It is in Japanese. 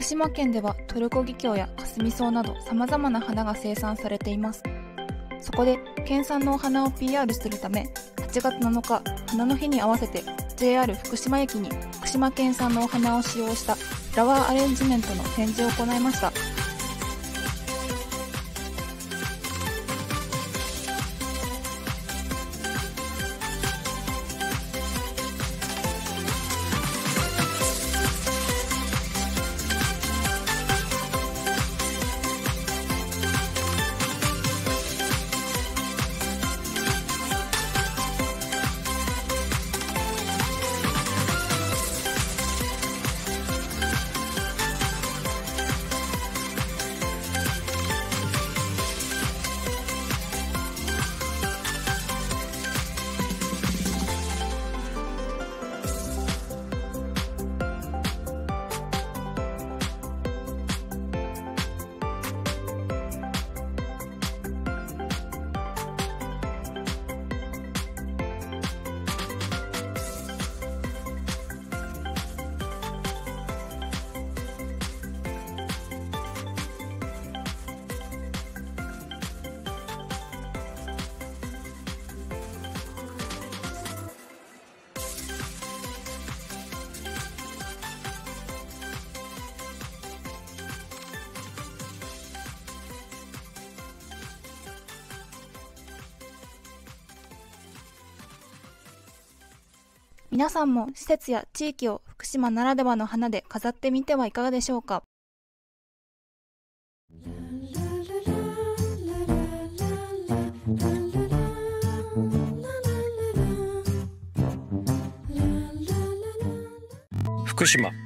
島県ではトルコギキョウやカスミソウなど様々な花が生産されています。そこで県産のお花を PR するため、8月7日花の日に合わせて JR 福島駅に福島県産のお花を使用したフラワーアレンジメントの展示を行いました。皆さんも施設や地域を福島ならではの花で飾ってみてはいかがでしょうか。 福島